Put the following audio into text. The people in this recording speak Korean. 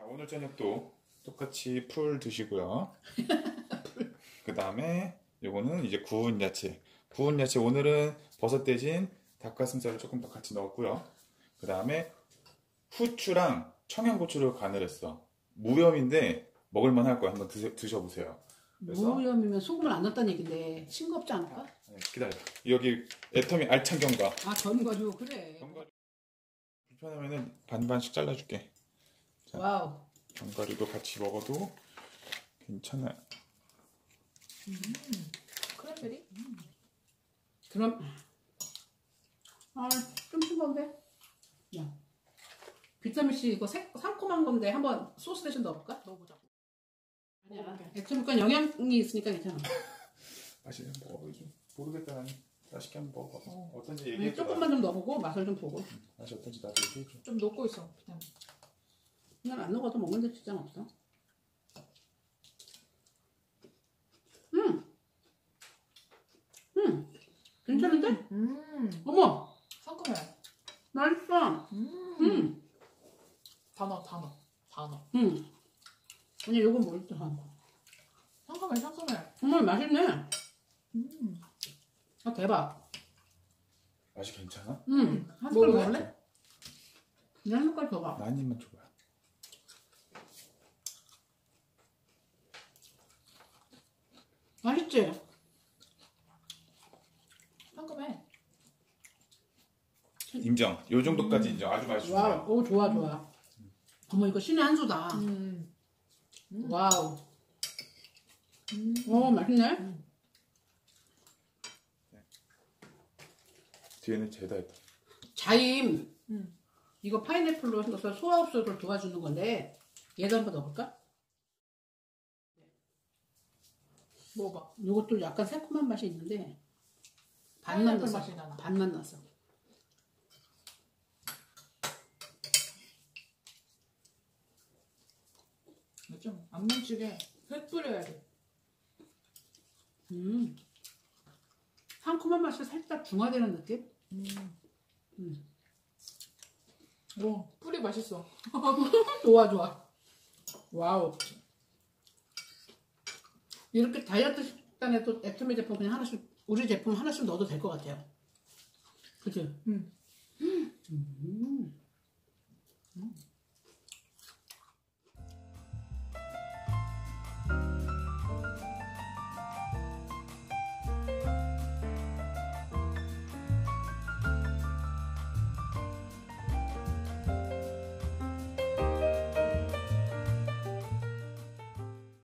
오늘 저녁도 똑같이 풀 드시고요. 그 다음에 요거는 이제 구운 야채. 구운 야채 오늘은 버섯 대신 닭가슴살을 조금 더 같이 넣었고요. 그 다음에 후추랑 청양고추를 간을 했어. 무염인데 먹을만 할 거야. 한번 드셔보세요. 그래서 무염이면 소금을 안 넣었다는 얘긴데 싱겁지 않을까? 기다려. 여기 애터미 알찬 견과. 아, 견과류. 그래. 견과류. 불편하면은 반반씩 잘라줄게. 자, 와우. 견과류도 같이 먹어도 괜찮아요. 크랜베리? 그럼 좀 싱거운데? 야, 비타민C 이거 상콤한 건데 한번 소스 대신 넣어볼까? 넣어보자고. 아니야, 액체물가 영양이 있으니까 괜찮아. 맛있는 먹어보지. 모르겠다. 나는 맛있게 한번 먹어봐. 어떤지 얘기해줘. 조금만 좀 넣어보고 맛을 좀 보고. 맛이 어떤지 나도 얘기해줘. 좀 녹고 있어, 비타민. 그냥 안 넣어도 먹는데 지장 없어. 괜찮은데? 어머, 상큼해. 맛있어. 단어. 아니, 요건 뭐 있다. 상큼해. 정말 맛있네. 아, 대박. 맛이 괜찮아? 한 뭐 숟갈 먹을래? 그냥 한 숟갈 더 봐. 나 한 입만 줘봐. 맛있지? 상큼해. 인정. 요 정도까지 인정. 아주 맛있어. 와우, 오, 좋아. 어머, 이거 신의 한 수다. 와우. 오, 맛있네. 뒤에는 죄다 있다. 자임. 이거 파인애플로 해서 소화흡수를 도와주는 건데, 얘도 한번 넣어볼까? 먹어봐. 이것도 약간 새콤한 맛이 있는데, 파인애플 맛이 나나? 반만 넣었어. 좀 안 뭉치게 흙 뿌려야 돼. 상큼한 맛이 살짝 중화되는 느낌? 오, 풀이 맛있어. 좋아. 와우. 이렇게 다이어트 식단에도 애터미 제품 그냥 하나씩, 우리 제품 하나씩 넣어도 될 것 같아요. 그치?